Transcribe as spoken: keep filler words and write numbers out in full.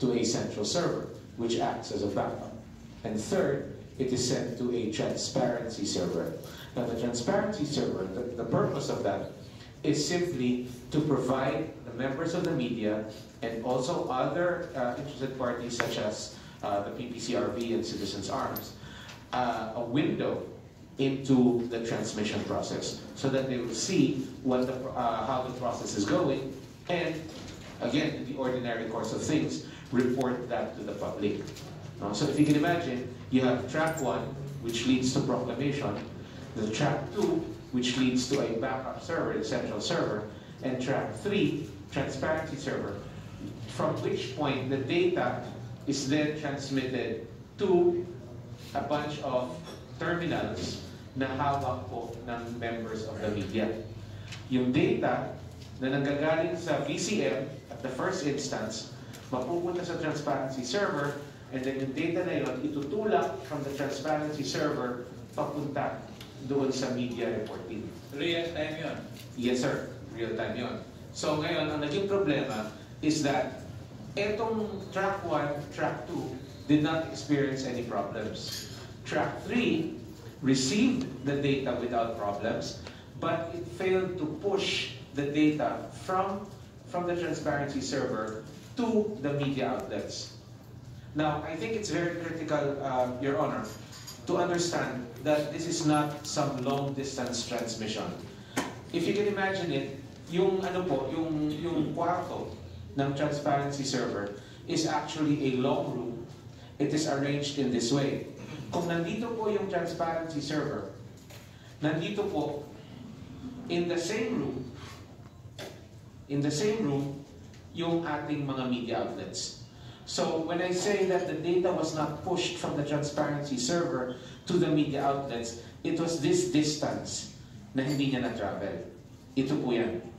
to a central server, which acts as a backup. And third, it is sent to a transparency server. Now, the transparency server, the, the purpose of that is simply to provide the members of the media and also other uh, interested parties such as uh, the P P C R V and Citizens Arms uh, a window into the transmission process so that they will see what the, uh, how the process is going, and again, in the ordinary course of things, report that to the public. Uh, so if you can imagine, you have track one, which leads to proclamation, the track two, which leads to a backup server, the central server, and track three, transparency server, from which point the data is then transmitted to a bunch of terminals na hawak po ng members of the media. Yung data na nanggagaling sa V C M at the first instance, mapupunta sa transparency server, and then yung data na yun, itutulak from the transparency server papunta doon sa media reporting. Real time yun? Yes, sir. Real time yun. So ngayon, ang naging problema is that etong track one, track two did not experience any problems. Track three received the data without problems, but it failed to push the data from, from the transparency server to the media outlets. Now, I think it's very critical, uh, Your Honor, to understand that this is not some long-distance transmission. If you can imagine it, yung ano po, yung yung kwarto ng transparency server is actually a long room. It is arranged in this way. Kung nandito po yung transparency server, nandito po in the same room, in the same room, yung ating mga media outlets. So when I say that the data was not pushed from the transparency server to the media outlets, it was this distance na hindi niya na-travel. Ito po yan.